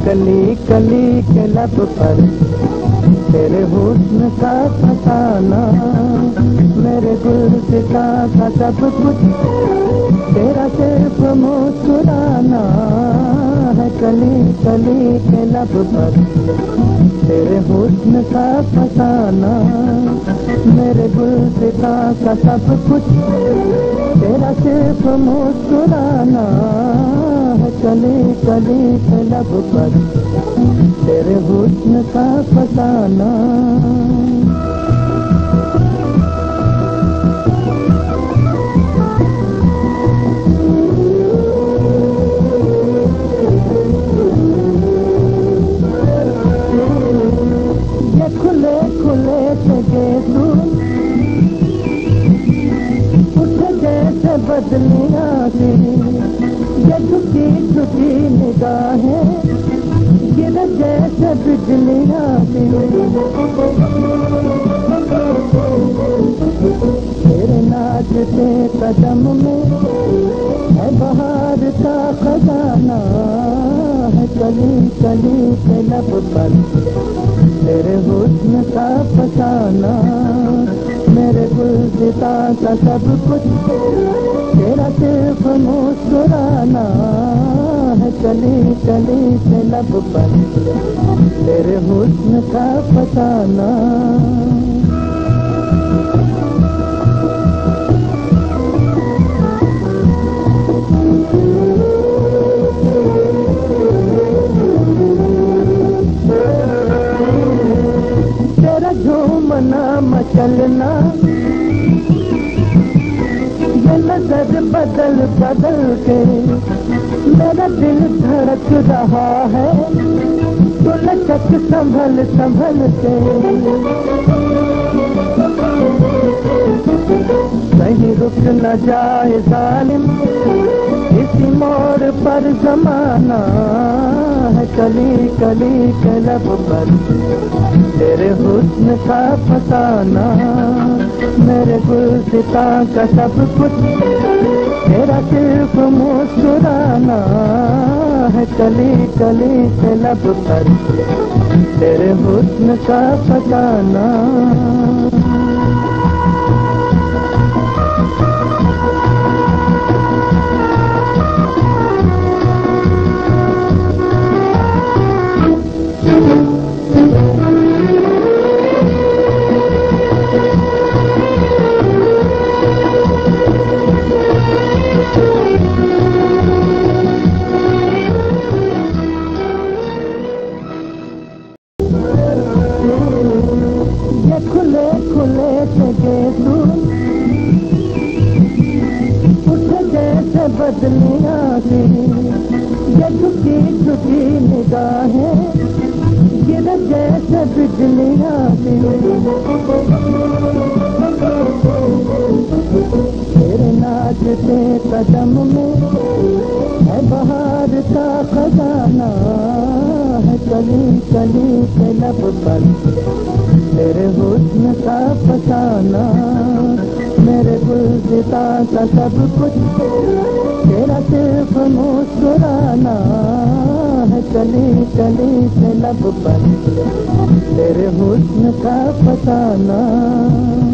कली कली के लब पर तेरे हुस्न का फसाना, मेरे गुलसिता का सब कुछ तेरा सिर्फ मुस्कुराना है। कली कली के लब पर तेरे हुस्न का फसाना, मेरे गुलसिता का सब कुछ तेरा सिर्फ मुस्कुराना है। कली कली के लब पर तेरे हुस्न का फसाना। ये खुले खुले से गेंदू उठ जैसे बदलियां सी, ये झुकी झुकी निगाहें गिर जैसे बिजलियां सी। तेरे नाचते कदम में है बहार का खजाना है। कली कली के लब पर तेरे हुस्न का फसाना, मेरे गुलसिता का सब कुछ तेरा सिर्फ मुस्कुराना है। कली कली के लब पर तेरे हुस्न का फसाना। तेरा झूमना मचलना, ये नजर बदल बदल के मेरा दिल धड़क रहा है। तू लचक संभल संभल के, कहीं रुक न जाए जालिम इसी मोड़ पर जमाना है। कली कली के लब पर तेरे हुस्न का फसाना, मेरे गुलसिता का सब कुछ तेरा सिर्फ मुस्कुराना है। कली कली के लब पर तेरे हुस्न का फसाना। खुले खुले से गेंदू उठ जैसे बदलियां सी, ये झुकी झुकी निगाहें गिर जैसे बिजलियां सी। तेरे नाचते कदम में है बहार का खजाना है। कली कली के लब पर तेरे हुस्न का फसाना, मेरे गुलसिता का सब कुछ तेरा सिर्फ मुस्कुराना है। कली कली के लब पर तेरे हुस्न का फसाना।